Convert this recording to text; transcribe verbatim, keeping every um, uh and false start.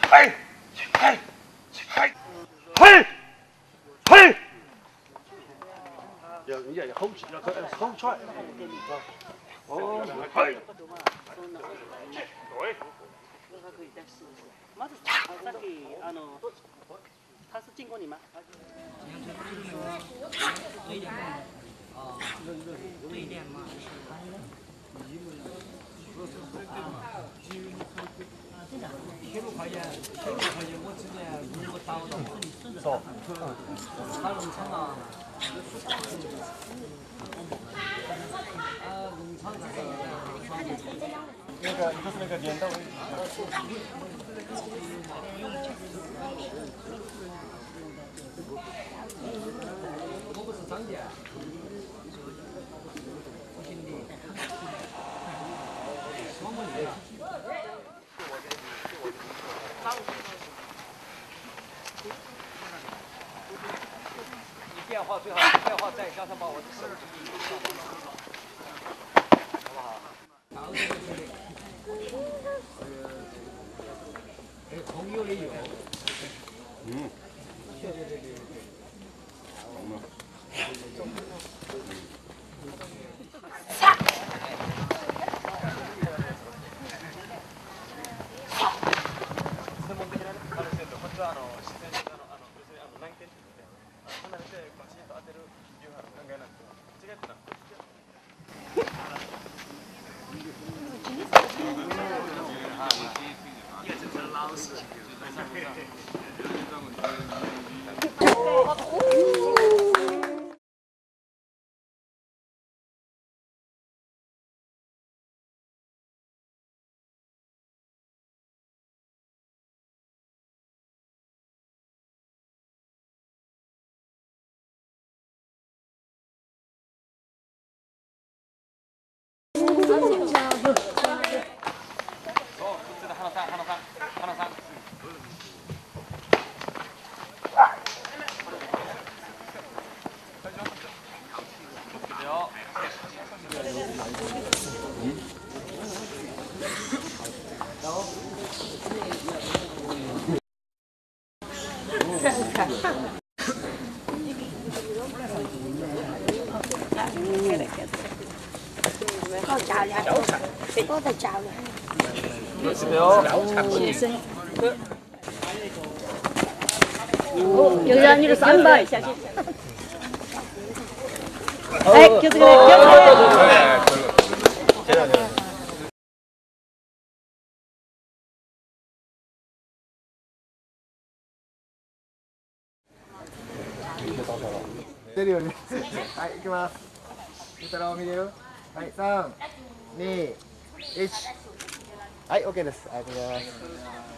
はいはいはいはいはい。いやいやいや、好好菜。哦，はい。 まずさっきあの他是经过你吗？对联嘛。铁路块钱，铁路块钱，我之前如果找到，走，他农场啊，呃，农场这个， 那个就是那个镰刀。 我不是张健。你电话最好电话再加上把我的手机好不好？哎，朋友也有。嗯。对对对对对。 好炸的，我在炸的。哦，又让你的三百，小心。哎，就这个，就这个。 出るように。はい、行きます。見たら見れる。はい、三、二、一。はい、オッケーです。ありがとうございます。